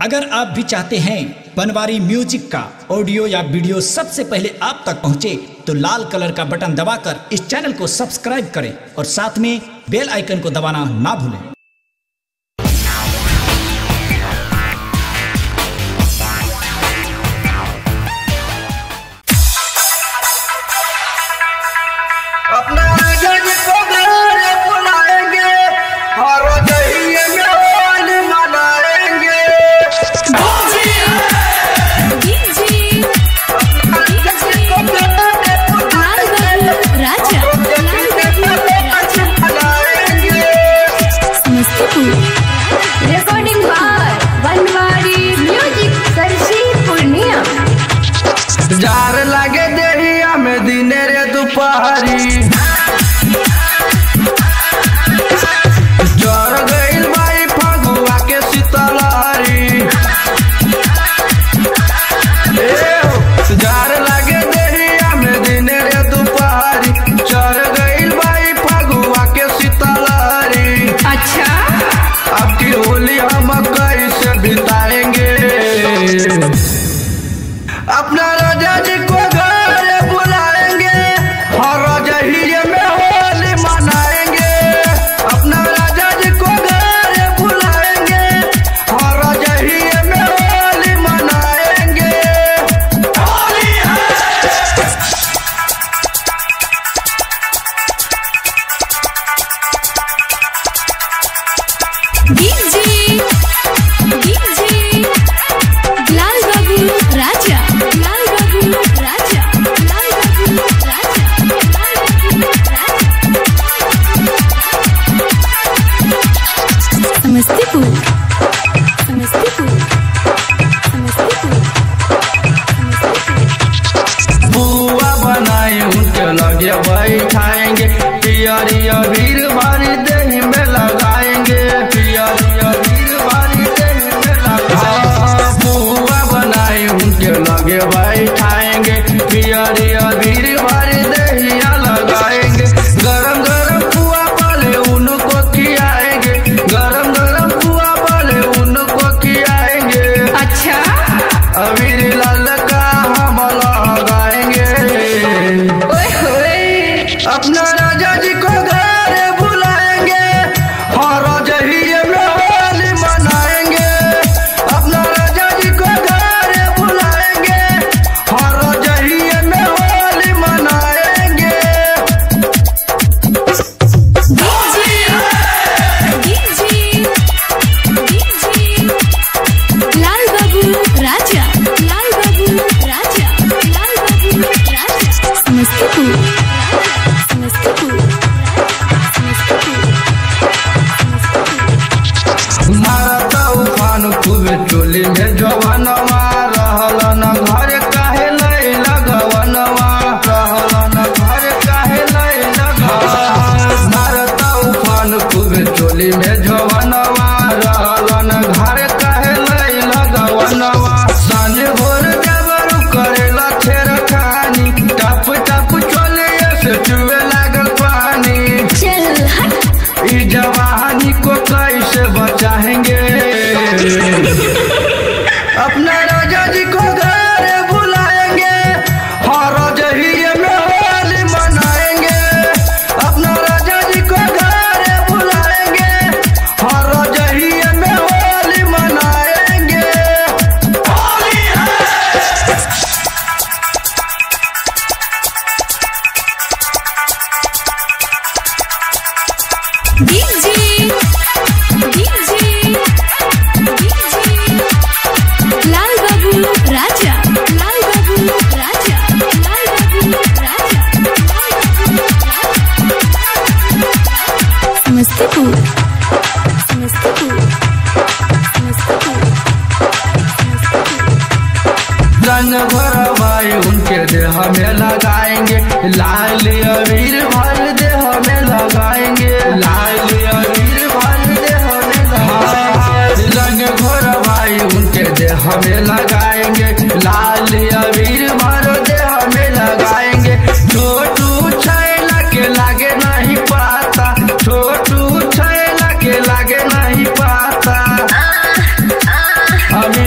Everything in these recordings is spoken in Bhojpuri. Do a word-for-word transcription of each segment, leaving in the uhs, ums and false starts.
अगर आप भी चाहते हैं बनवारी म्यूजिक का ऑडियो या वीडियो सबसे पहले आप तक पहुंचे तो लाल कलर का बटन दबाकर इस चैनल को सब्सक्राइब करें और साथ में बेल आइकन को दबाना ना भूलें। रिकॉर्डिंग बाय बनवारी म्यूजिक सरसी पूर्णिया। जार लागे देहिया में दिने रे दोपहरी चढ़ गइल बाई फगुआ के शीतलहरी। जार लागे देहिया में दिने रे दोपहरी चढ़ गइल बाई फगुआ के शीतलहरी। अच्छा अब की होली हम कैसे बिताएंगे? अपना राजा जी को घर बुलाएंगे और रजहिए में होली मनाएंगे। अपना राजा जी को घर बुलाएंगे और रजहिए में होली मनाएंगे। होली डीजे डीजे लाल बाबू राजा लाल बाबू राजा लाल बाबू राजा लाल बाबू राजा। समस्तीपुर समस्तीपुर समस्तीपुर बुआ बनाए उनके लगे बैठाएंगे। पियरिया भीड़ भारी दही में लगाएंगे। पियरिया भीड़ भारी दही में लगाएंगे। बुआ बनाए उनके लगे बैठाएंगे। पियरिया भीड़ भारी दहिया लगाएंगे। गरम गरम पुआ वाले उनको खिलाएंगे। गरम गरम पुआ वाले उनको खिलाएंगे। अच्छा अबीर लाल का हम लगाएंगे। ओए होए अपना राजा जी को घर बुलाएंगे और रजहिए में होली मनाएंगे। अपना राजा जी को घर बुलाएंगे और रजहिए में होली मनाएंगे। डीजे डीजे लाल बाबू राजा लाल बाबू राजा लाल बाबू राजा। समस्तीपुर समस्तीपुर समस्तीपुर मारता उफान खूब चोली में जवानवा रहल न घर काहे लई लगवनवा रहल न घर काहे लई लगवनवा। मारता उफान खूब चोली में जवानवा रहल न घर काहे लई लगवनवा। सांझ भोर जबरू करेला छेड़खानी टप टप चोले से चुए लागल पानी। चल हट ई जवानी को कैसे बचाएंगे? अपना राजा जी को घर बुलाएंगे और रजहिए में होली मनाएंगे। अपना राजा जी को घर बुलाएंगे और रजहिए में होली मनाएंगे। Holi DJ DJ DJ Lal Babu Raja लाल बाबू राजा लाल बाबू राजा लाल बाबू राजा। समस्तीपुर समस्तीपुर समस्तीपुर रंग भरवाई उनके देह में लगाएंगे। लाल अबीर भर देह में लगाएंगे। लाल अबीर भर देह में लगाएंगे। रंग भरवाई उनके देह में लगाएंगे। लाल अबीर भर देह में लगाएंगे। छोटू छैला के लागे नहीं पाता। छोटू छैला के लागे नहीं पाता। हमें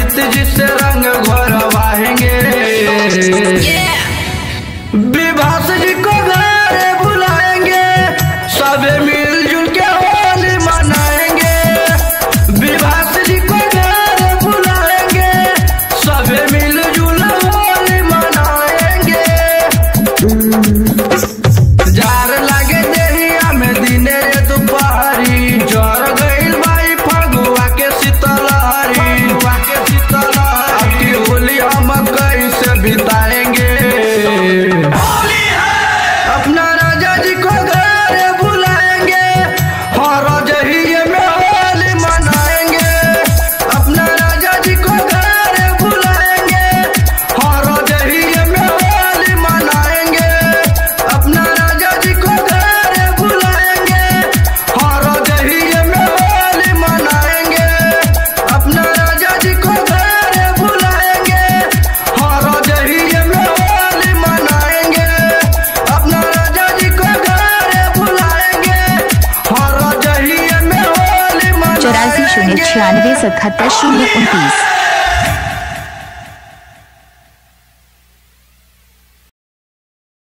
शून्य छियानवे सतहत्तर शून्य उनतीस।